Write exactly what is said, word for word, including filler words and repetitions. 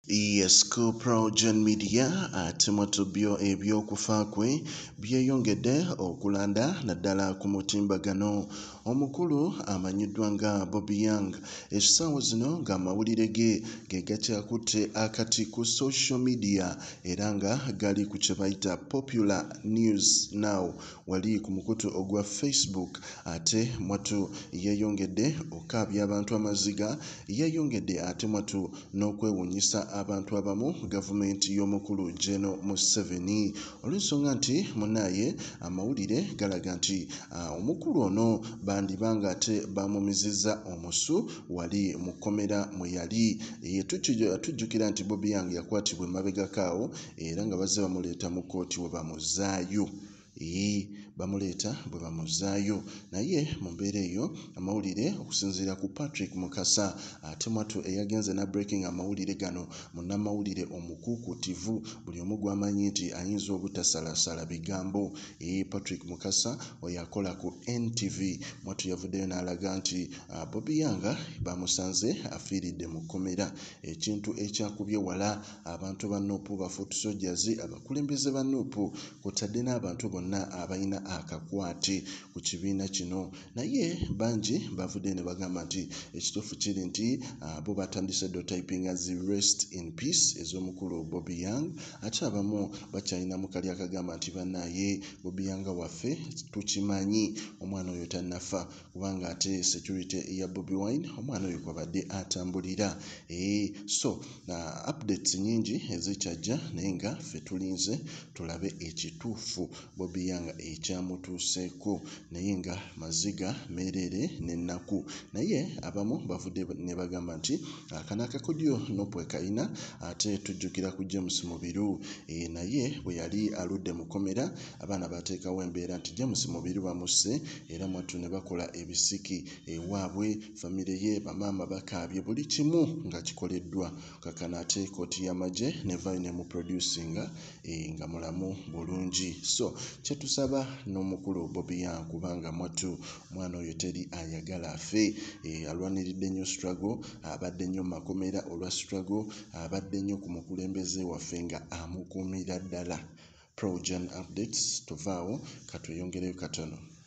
Yes, ku Progen Media ate mwatubyo ebyokufa kwe byeyongedde okulanda naddala ku mutimbagano omukulu amanyiddwa nga Bobby Young. Essaawa zino ng'amawulire ge ge gakyakutte akati ku social media era nga gali ku kye bayita Popular News Now wali ku mukutu ogwa Facebook. Ate mwatu yeeyongedde okaabya abantu amaziga, yeeyongedde ate mwatu n'okwewuunyisa abantu abamu gavumenti y'omukulu General Museveni olw'ensonga nti munaye amawulire galaga nti uh, omukulu ono bandibanga ate bamumizizza omusu wali mu kkomera mwe yali. E, tujjukira nti Bobby Young yakwatibwa emabegakaawo era nga bazze bamuleeta mu kkooti we bamuzaayo. Ee, bamuleeta bwe bamuzaayo naye mu mbeera eyo amawulire okusinziira ku Patrick Mukasa ate mwatu eyagenze na breaking amawulire gano munnamawulire omukuukutivu buli omu gwamanyi nti ayinza obutasalasala bigambo. Ee, Patrick Mukasa oyo akola ku N T V mwatu yavuddeyo n'alaga nti uh, Bobby Young bamusanze afiiridde mu kkomera, ekintu ekyakubye wala abantu ba Nuupu ba Foot Soldiers, abakulembeze ba Nuupu kw'otadde n'abantu bonna abalina akakwate ku kibiina kino. Naye bangi bavudde ne bagamba nti ekituufu kiri nti uh, bo batandise do typing as rest in peace ez'omukulu Bobby Young, ate abamu bakyalinamu kali akagamba nti bannaye Bobby Young waffe tukimanyi omwana oyo tannafa kubanga ate security ya Bobby Wine omwana oyo kwabadde atambulira. E, so uh, updates nyingi ezikyajja naye nga ffe tulinze tulabe ekituufu Bobby Young ekyamutuuseeko naye nga maziga meerere n'ennaku. Naye abamu bavudde ne bagamba nti akana akakodyo Nuupu ekayina ate tujjukira ku James Mubiru. E, naye bwe yali aludde mu kkomera abaana bateekawo embeera nti James Mubiru bamusse era mwattu ne bakola ebisiki ewaabwe, famire ye bamaama bakaabye buli kimu nga kikoleddwa kakana ate kooti y'amagye nevayo ne mu producinga e, nga mulamu bulungi. So kyetusaba n'omukulu Bobby Young kubanga mwattu mwana oyo teri ayagala afe. E, alwaniridde nnyo struggle, abadde nnyo makomera olwa struggle, abadde nnyo ku mukulembeze waffe nga amukuumira ddala. Progen updates tuvaawo katweyongereyo katono.